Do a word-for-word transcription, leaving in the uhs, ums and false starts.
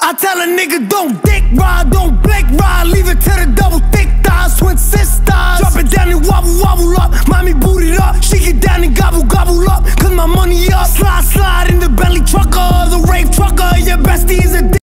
I tell a nigga don't dick ride, don't blick ride, leave it to the double thick thighs, twin sisters. Drop it down and wobble, wobble up, mommy boot it up, she get down and gobble, gobble up, cause my money up. Slide